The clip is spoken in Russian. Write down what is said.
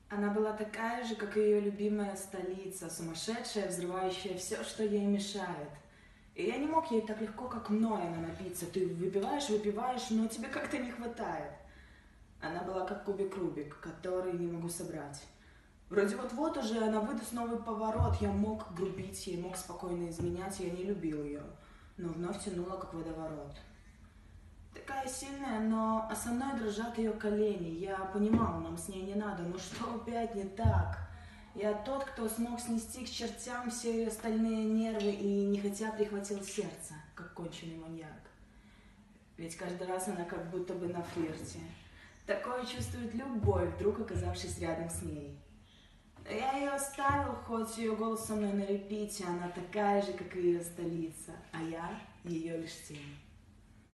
Она была такая же, как и ее любимая столица, сумасшедшая, взрывающая все, что ей мешает. И я не мог ей так легко, как мной, она напиться. Ты выпиваешь, но тебе как-то не хватает. Она была как кубик Рубик, который не могу собрать. Вроде вот-вот уже она выдаст новый поворот, я мог грубить ей, мог спокойно изменять, я не любил ее, но вновь тянула, как водоворот. Такая сильная, но со мной дрожат ее колени. Я понимал, нам с ней не надо, но что опять не так? Я тот, кто смог снести к чертям все ее стальные нервы и не хотя прихватил сердце, как конченый маньяк. Ведь каждый раз она как будто бы на флирте. Такое чувствует любой, вдруг оказавшись рядом с ней. Я ее оставил, хоть ее голос со мной на репите, она такая же, как и ее столица, а я ее лишь тень.